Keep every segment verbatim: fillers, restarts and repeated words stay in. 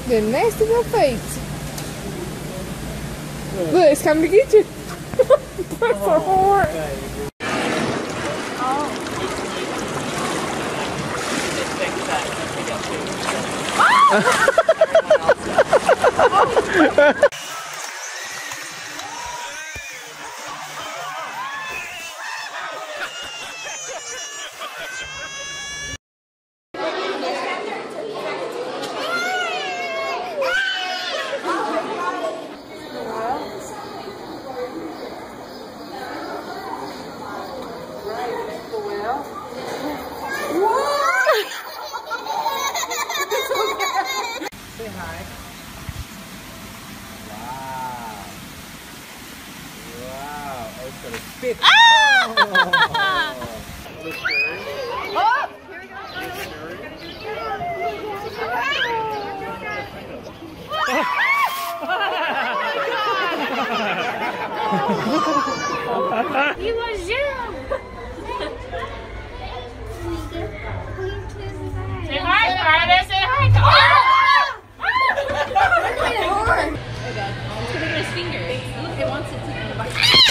The nasty little face. Look, it's coming to get you. That's so hard. Say hi. Wow. Wow. Oh, it's gonna spit. Ah! Oh! Oh! You was zero. Say hi, Carter. Say hi. Oh! It's gonna get his finger. Look, it wants it to be back.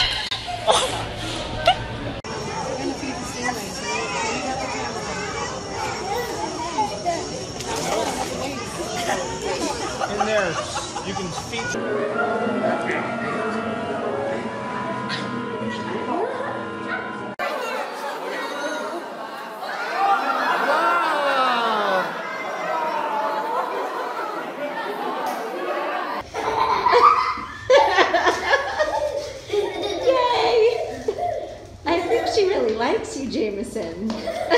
In there, you can feed. She really likes you, Jameson.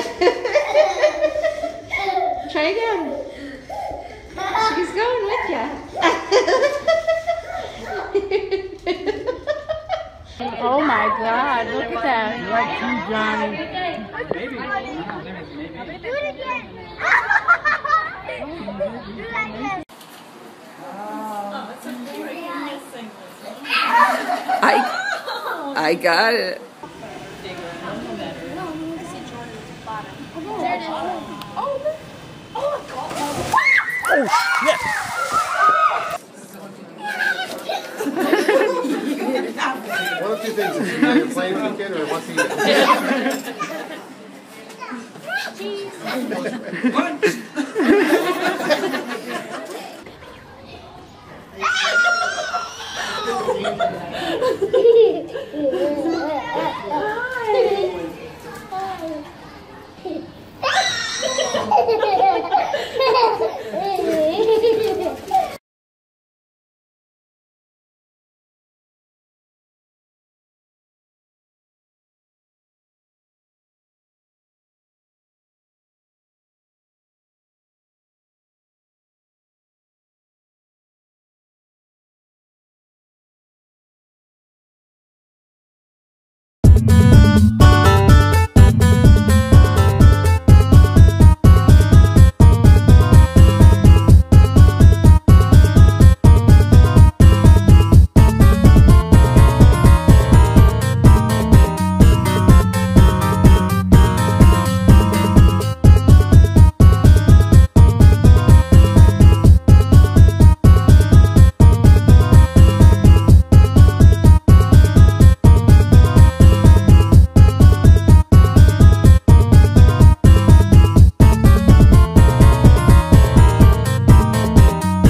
Try again. She's going with you. Oh my God! Look at that. You like you, Johnny? Maybe. Do it again. Do like this. I, I got it. Oh, yes! One of two things. Is he either playing with the kid or wants to eat it?